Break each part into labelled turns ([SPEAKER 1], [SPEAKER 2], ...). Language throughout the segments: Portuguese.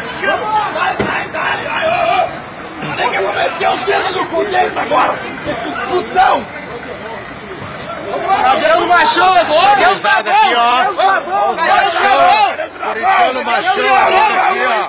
[SPEAKER 1] Peraí que eu vou meter os dedos no cu deles agora! Putão!
[SPEAKER 2] Tá virando machão agora!
[SPEAKER 3] Pesado aqui, ó! Corintiano machão aqui, ó!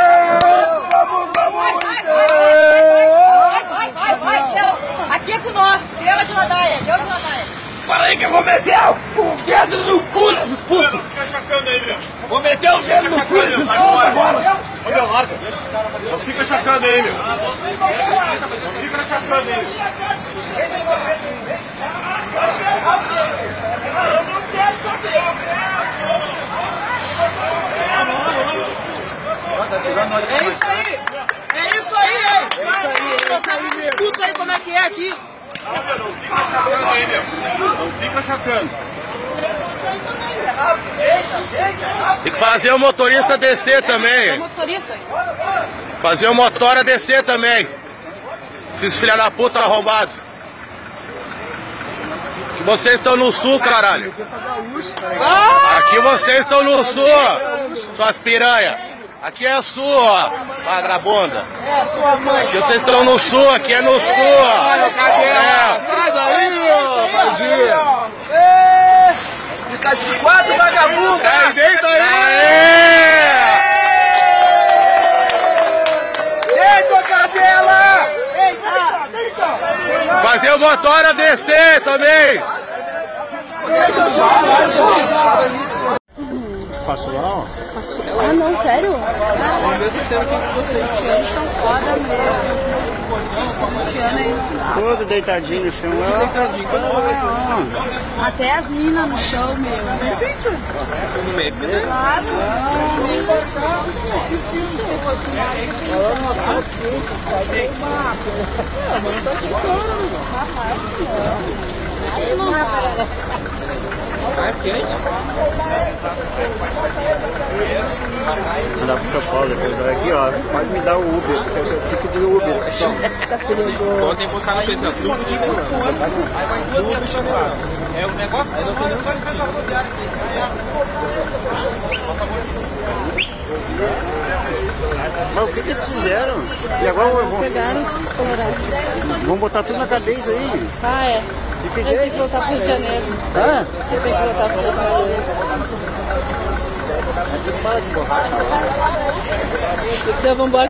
[SPEAKER 4] Aqui é com nós! Deu de ladaia, deu de ladaia!
[SPEAKER 1] Peraí que eu vou meter o dedo no cu desses putos!
[SPEAKER 3] Fica chacando aí, meu!
[SPEAKER 1] Vou meter o dedo no cu desses putos agora!
[SPEAKER 3] Ô, meu, larga! Não fica chacando aí, meu! Fica chacando aí!
[SPEAKER 1] Eu não quero saber!
[SPEAKER 2] É isso aí! É isso aí, hein? Escuta aí como é que é aqui!
[SPEAKER 3] Não fica chacando aí, meu! Não fica chacando! Tem que fazer o motorista descer também!
[SPEAKER 4] Motorista?
[SPEAKER 3] Fazer o motora descer também! Esses filha da puta arrombados! Que vocês estão no sul, caralho! Aqui vocês estão no sul, suas piranha! Aqui é sul, ó, vagabunda! Aqui vocês estão no sul, aqui é no sul!
[SPEAKER 2] Sai daí, ô! Bandinha! Fica de quatro, vagabundo!
[SPEAKER 3] Deita aí!
[SPEAKER 2] Deita, cadela!
[SPEAKER 3] Fazer o motora descer também! Passou lá, ó.
[SPEAKER 4] Ah, não, sério? Eles são foda mesmo.
[SPEAKER 3] Todo deitadinho no chão lá.
[SPEAKER 4] Até as minas no chão, meu. Claro.
[SPEAKER 3] Mandar pro São Paulo depois. Aqui, ó. Pode me dar o Uber. Eu fico de Uber.
[SPEAKER 5] Podem botar no peso. Tudo de boa. É o negócio.
[SPEAKER 3] Mas o que eles fizeram? E agora vão botar tudo na cadeia isso aí.
[SPEAKER 4] Ah, é.
[SPEAKER 3] De que
[SPEAKER 4] Eles têm
[SPEAKER 3] jeito?
[SPEAKER 4] que voltar pro Rio de Janeiro.
[SPEAKER 3] Hã?
[SPEAKER 4] Eles têm que voltar pro Rio de Janeiro.
[SPEAKER 3] É tudo bala de borracha.
[SPEAKER 4] Então vamos embora.